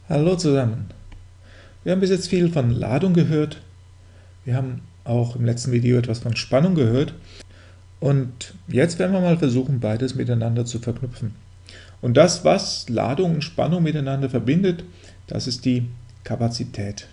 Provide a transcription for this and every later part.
Hallo zusammen. Wir haben bis jetzt viel von Ladung gehört. Wir haben auch im letzten Video etwas von Spannung gehört. Und jetzt werden wir mal versuchen, beides miteinander zu verknüpfen. Und das, was Ladung und Spannung miteinander verbindet, das ist die Kapazität.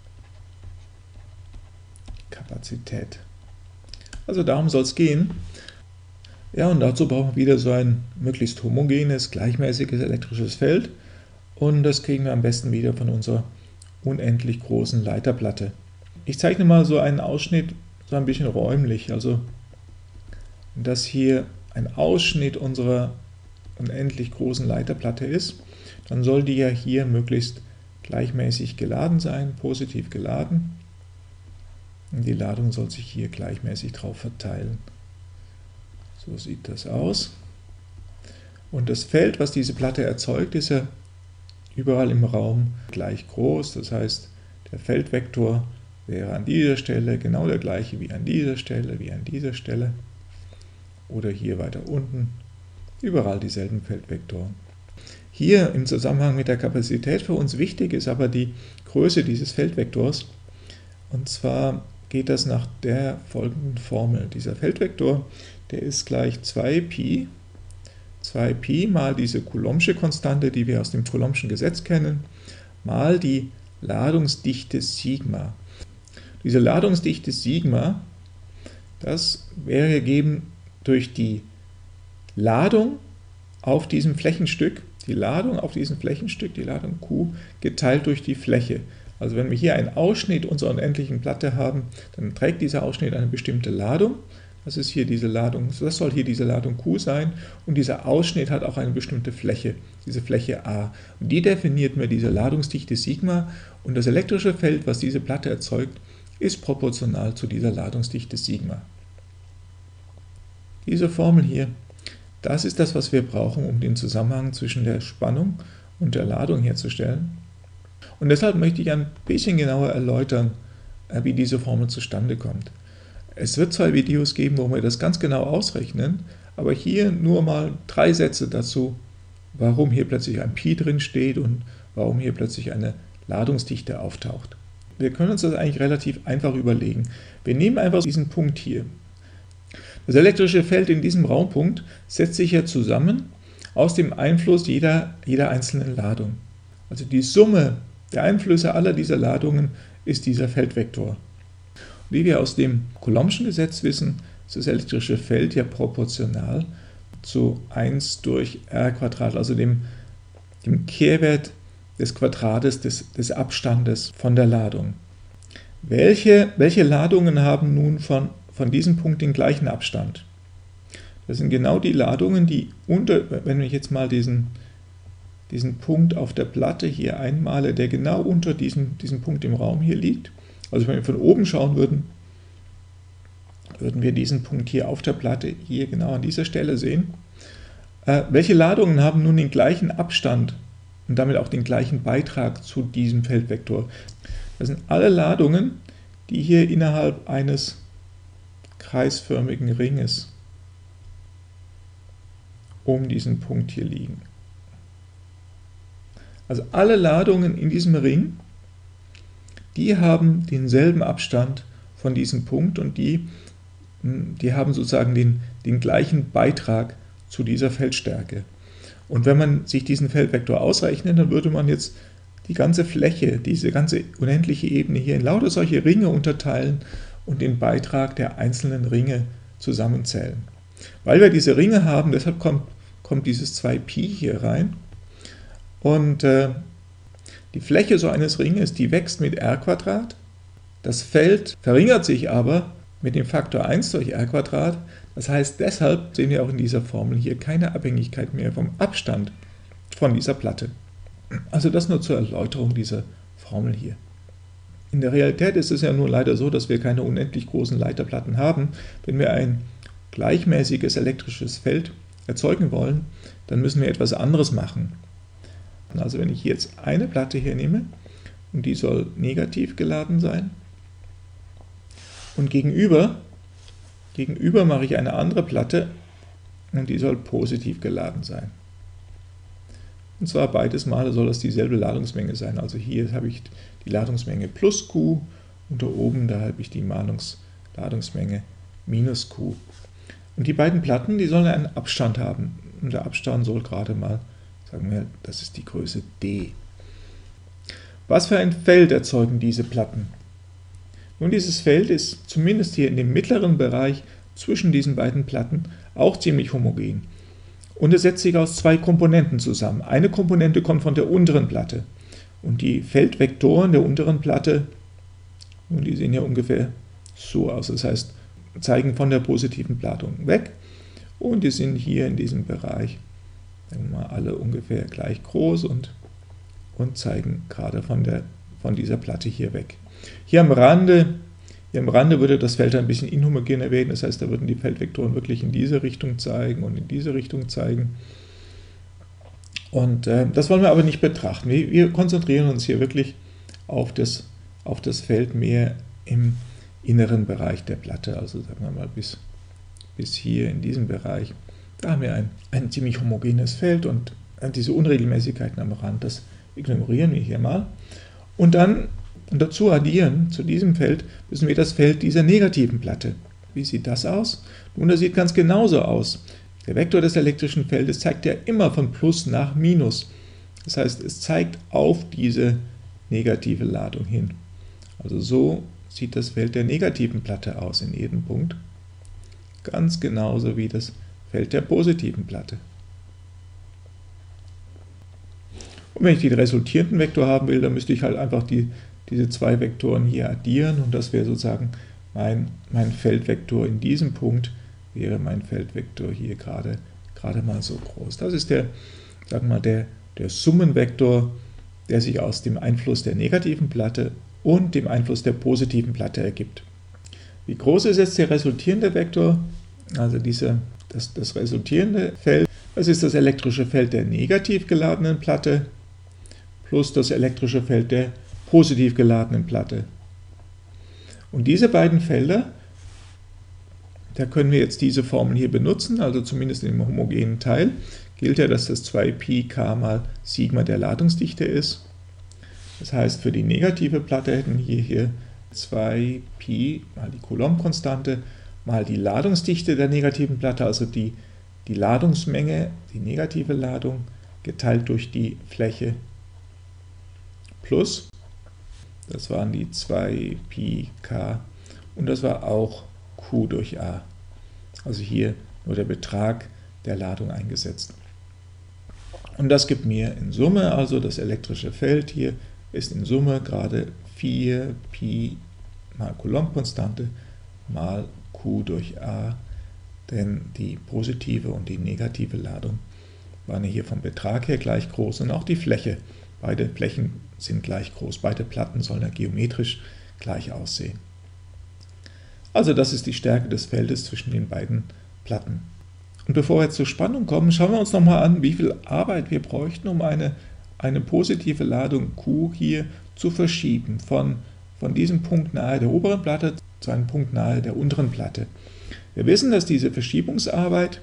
Also darum soll es gehen. Ja, und dazu brauchen wir wieder so ein möglichst homogenes, gleichmäßiges elektrisches Feld. Und das kriegen wir am besten wieder von unserer unendlich großen Leiterplatte. Ich zeichne mal so einen Ausschnitt so ein bisschen räumlich, also dass hier ein Ausschnitt unserer unendlich großen Leiterplatte ist, dann soll die ja hier möglichst gleichmäßig geladen sein, positiv geladen. Und die Ladung soll sich hier gleichmäßig drauf verteilen. So sieht das aus. Und das Feld, was diese Platte erzeugt, ist ja überall im Raum gleich groß. Das heißt, der Feldvektor wäre an dieser Stelle genau der gleiche wie an dieser Stelle, wie an dieser Stelle. Oder hier weiter unten. Überall dieselben Feldvektoren. Hier im Zusammenhang mit der Kapazität für uns wichtig ist aber die Größe dieses Feldvektors. Und zwar geht das nach der folgenden Formel. Dieser Feldvektor, der ist gleich 2π mal diese Coulombsche Konstante, die wir aus dem Coulombschen Gesetz kennen, mal die Ladungsdichte Sigma. Diese Ladungsdichte Sigma, das wäre gegeben durch die Ladung auf diesem Flächenstück, die Ladung Q, geteilt durch die Fläche. Also wenn wir hier einen Ausschnitt unserer unendlichen Platte haben, dann trägt dieser Ausschnitt eine bestimmte Ladung. Das ist hier diese Ladung, das soll hier diese Ladung Q sein, und dieser Ausschnitt hat auch eine bestimmte Fläche, diese Fläche A. Und die definiert mir diese Ladungsdichte Sigma, und das elektrische Feld, was diese Platte erzeugt, ist proportional zu dieser Ladungsdichte Sigma. Diese Formel hier, das ist das, was wir brauchen, um den Zusammenhang zwischen der Spannung und der Ladung herzustellen. Und deshalb möchte ich ein bisschen genauer erläutern, wie diese Formel zustande kommt. Es wird 2 Videos geben, wo wir das ganz genau ausrechnen, aber hier nur mal 3 Sätze dazu, warum hier plötzlich ein Pi drin steht und warum hier plötzlich eine Ladungsdichte auftaucht. Wir können uns das eigentlich relativ einfach überlegen. Wir nehmen einfach diesen Punkt hier. Das elektrische Feld in diesem Raumpunkt setzt sich ja zusammen aus dem Einfluss jeder einzelnen Ladung. Also die Summe der Einflüsse aller dieser Ladungen ist dieser Feldvektor. Wie wir aus dem Coulombschen Gesetz wissen, ist das elektrische Feld ja proportional zu 1 durch r², also dem Kehrwert des Quadrates des Abstandes von der Ladung. Welche Ladungen haben nun von diesem Punkt den gleichen Abstand? Das sind genau die Ladungen, die wenn ich jetzt mal diesen Punkt auf der Platte hier einmale, der genau unter diesem Punkt im Raum hier liegt. Also wenn wir von oben schauen würden wir diesen Punkt hier auf der Platte hier genau an dieser Stelle sehen. Welche Ladungen haben nun den gleichen Abstand und damit auch den gleichen Beitrag zu diesem Feldvektor? Das sind alle Ladungen, die hier innerhalb eines kreisförmigen Ringes um diesen Punkt hier liegen. Also alle Ladungen in diesem Ring, die haben denselben Abstand von diesem Punkt, und die haben sozusagen den gleichen Beitrag zu dieser Feldstärke. Und wenn man sich diesen Feldvektor ausrechnet, dann würde man jetzt die ganze Fläche, diese ganze unendliche Ebene hier in lauter solche Ringe unterteilen und den Beitrag der einzelnen Ringe zusammenzählen. Weil wir diese Ringe haben, deshalb kommt dieses 2π hier rein. Und die Fläche so eines Ringes, die wächst mit r². Das Feld verringert sich aber mit dem Faktor 1 durch r². Das heißt, deshalb sehen wir auch in dieser Formel hier keine Abhängigkeit mehr vom Abstand von dieser Platte. Also das nur zur Erläuterung dieser Formel hier. In der Realität ist es ja nur leider so, dass wir keine unendlich großen Leiterplatten haben. Wenn wir ein gleichmäßiges elektrisches Feld erzeugen wollen, dann müssen wir etwas anderes machen. Also wenn ich jetzt eine Platte hier nehme, und die soll negativ geladen sein, und gegenüber mache ich eine andere Platte, und die soll positiv geladen sein. Und zwar beides Male soll das dieselbe Ladungsmenge sein. Also hier habe ich die Ladungsmenge plus Q und da oben, da habe ich die Ladungsmenge minus Q. Und die beiden Platten, die sollen einen Abstand haben. Und der Abstand soll gerade mal, sagen wir, das ist die Größe d. Was für ein Feld erzeugen diese Platten? Nun, dieses Feld ist zumindest hier in dem mittleren Bereich zwischen diesen beiden Platten auch ziemlich homogen. Und es setzt sich aus zwei Komponenten zusammen. Eine Komponente kommt von der unteren Platte. Und die Feldvektoren der unteren Platte, nun, die sehen ja ungefähr so aus. Das heißt, zeigen von der positiven Ladung weg. Und die sind hier in diesem Bereich, sagen wir mal, alle ungefähr gleich groß und zeigen gerade von dieser Platte hier weg. Hier am Rande würde das Feld ein bisschen inhomogener werden, das heißt, da würden die Feldvektoren wirklich in diese Richtung zeigen und in diese Richtung zeigen. Und das wollen wir aber nicht betrachten. Wir konzentrieren uns hier wirklich auf das Feld mehr im inneren Bereich der Platte, also sagen wir mal bis hier in diesem Bereich. Da haben wir ein ziemlich homogenes Feld und diese Unregelmäßigkeiten am Rand, das ignorieren wir hier mal. Und dann dazu addieren, zu diesem Feld, müssen wir das Feld dieser negativen Platte. Wie sieht das aus? Nun, das sieht ganz genauso aus. Der Vektor des elektrischen Feldes zeigt ja immer von Plus nach Minus. Das heißt, es zeigt auf diese negative Ladung hin. Also so sieht das Feld der negativen Platte aus in jedem Punkt. Ganz genauso wie das Feld der positiven Platte. Und wenn ich den resultierenden Vektor haben will, dann müsste ich halt einfach diese zwei Vektoren hier addieren und das wäre sozusagen mein Feldvektor in diesem Punkt, wäre mein Feldvektor hier gerade mal so groß. Das ist der Summenvektor, der sich aus dem Einfluss der negativen Platte und dem Einfluss der positiven Platte ergibt. Wie groß ist jetzt der resultierende Vektor? Also das resultierende Feld, das ist das elektrische Feld der negativ geladenen Platte plus das elektrische Feld der positiv geladenen Platte. Und diese beiden Felder, da können wir jetzt diese Formel hier benutzen, also zumindest im homogenen Teil, gilt ja, dass das 2πk mal Sigma der Ladungsdichte ist. Das heißt, für die negative Platte hätten wir hier 2π mal die Coulomb-Konstante mal die Ladungsdichte der negativen Platte, also die Ladungsmenge, die negative Ladung, geteilt durch die Fläche plus, das waren die 2πk und das war auch Q durch A. Also hier nur der Betrag der Ladung eingesetzt. Und das gibt mir in Summe, also das elektrische Feld hier ist in Summe gerade 4π mal Coulomb-Konstante mal Q durch A, denn die positive und die negative Ladung waren hier vom Betrag her gleich groß und auch die Fläche. Beide Flächen sind gleich groß, beide Platten sollen ja geometrisch gleich aussehen. Also das ist die Stärke des Feldes zwischen den beiden Platten. Und bevor wir jetzt zur Spannung kommen, schauen wir uns nochmal an, wie viel Arbeit wir bräuchten, um eine positive Ladung Q hier zu verschieben, von diesem Punkt nahe der oberen Platte zu einem Punkt nahe der unteren Platte. Wir wissen, dass diese Verschiebungsarbeit,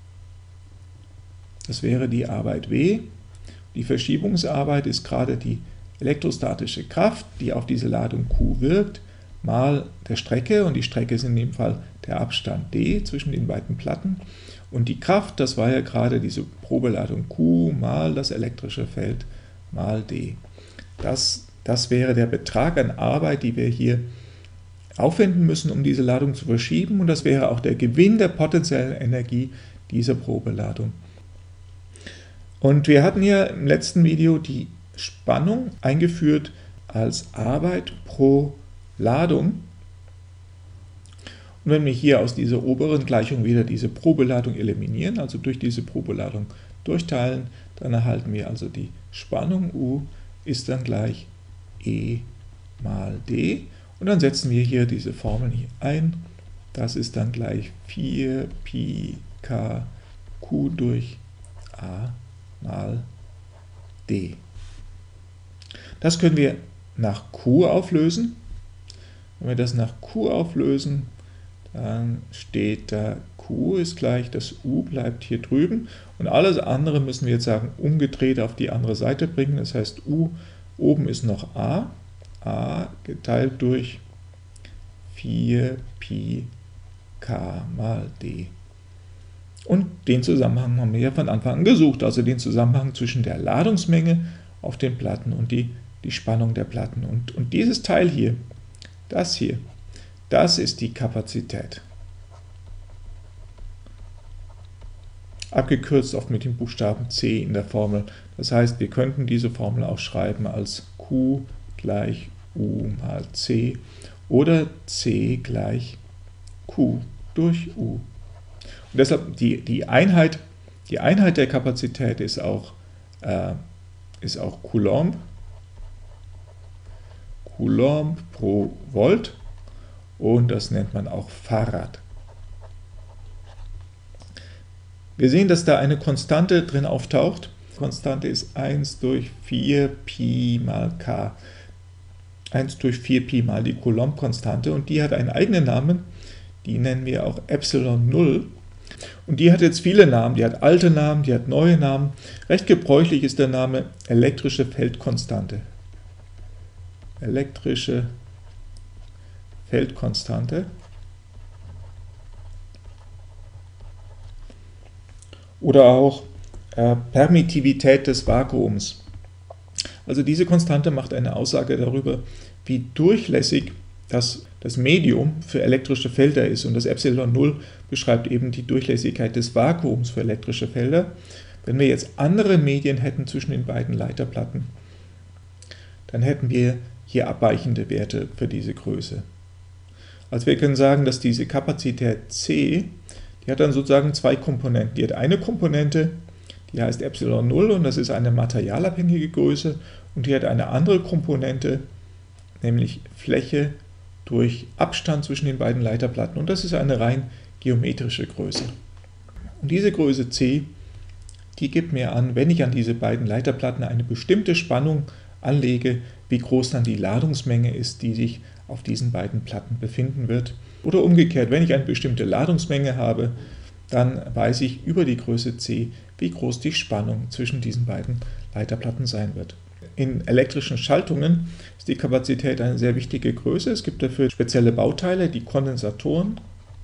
das wäre die Arbeit W, die Verschiebungsarbeit ist gerade die elektrostatische Kraft, die auf diese Ladung Q wirkt, mal der Strecke, und die Strecke ist in dem Fall der Abstand d zwischen den beiden Platten. Und die Kraft, das war ja gerade diese Probeladung Q mal das elektrische Feld mal d. Das wäre der Betrag an Arbeit, die wir hier aufwenden müssen, um diese Ladung zu verschieben, und das wäre auch der Gewinn der potenziellen Energie dieser Probeladung. Und wir hatten ja im letzten Video die Spannung eingeführt als Arbeit pro Ladung. Und wenn wir hier aus dieser oberen Gleichung wieder diese Probeladung eliminieren, also durch diese Probeladung durchteilen, dann erhalten wir also die Spannung U ist dann gleich E mal D. Und dann setzen wir hier diese Formeln hier ein. Das ist dann gleich 4πk Q durch A mal D. Das können wir nach Q auflösen. Wenn wir das nach Q auflösen, dann steht da Q ist gleich, das U bleibt hier drüben und alles andere müssen wir jetzt sagen, umgedreht auf die andere Seite bringen. Das heißt, U oben ist noch A geteilt durch 4πk mal d. Und den Zusammenhang haben wir ja von Anfang an gesucht, also den Zusammenhang zwischen der Ladungsmenge auf den Platten und die Spannung der Platten. Und dieses Teil hier, das ist die Kapazität. Abgekürzt oft mit dem Buchstaben C in der Formel. Das heißt, wir könnten diese Formel auch schreiben als Q gleich U mal C oder C gleich Q durch U. Und deshalb die Einheit der Kapazität ist auch Coulomb pro Volt und das nennt man auch Farad. Wir sehen, dass da eine Konstante drin auftaucht. Die Konstante ist 1 durch 4π mal k. 1 durch 4π mal die Coulomb-Konstante und die hat einen eigenen Namen, die nennen wir auch Epsilon 0. Und die hat jetzt viele Namen, die hat alte Namen, die hat neue Namen. Recht gebräuchlich ist der Name elektrische Feldkonstante. Elektrische Feldkonstante. Oder auch Permittivität des Vakuums. Also diese Konstante macht eine Aussage darüber, wie durchlässig das Medium für elektrische Felder ist. Und das Epsilon 0 beschreibt eben die Durchlässigkeit des Vakuums für elektrische Felder. Wenn wir jetzt andere Medien hätten zwischen den beiden Leiterplatten, dann hätten wir hier abweichende Werte für diese Größe. Also wir können sagen, dass diese Kapazität C, die hat dann sozusagen zwei Komponenten. Die hat eine Komponente, die heißt Epsilon 0 und das ist eine materialabhängige Größe. Und die hat eine andere Komponente, nämlich Fläche durch Abstand zwischen den beiden Leiterplatten. Und das ist eine rein geometrische Größe. Und diese Größe C, die gibt mir an, wenn ich an diese beiden Leiterplatten eine bestimmte Spannung anlege, wie groß dann die Ladungsmenge ist, die sich auf diesen beiden Platten befinden wird. Oder umgekehrt, wenn ich eine bestimmte Ladungsmenge habe, dann weiß ich über die Größe C, wie groß die Spannung zwischen diesen beiden Leiterplatten sein wird. In elektrischen Schaltungen ist die Kapazität eine sehr wichtige Größe. Es gibt dafür spezielle Bauteile, die Kondensatoren.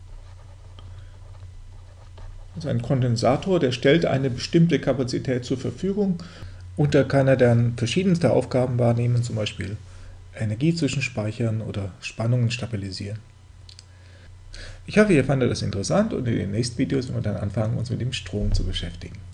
Also ein Kondensator, der stellt eine bestimmte Kapazität zur Verfügung und da kann er dann verschiedenste Aufgaben wahrnehmen, zum Beispiel Energie zwischenspeichern oder Spannungen stabilisieren. Ich hoffe, ihr fandet das interessant und in den nächsten Videos werden wir dann anfangen, uns mit dem Strom zu beschäftigen.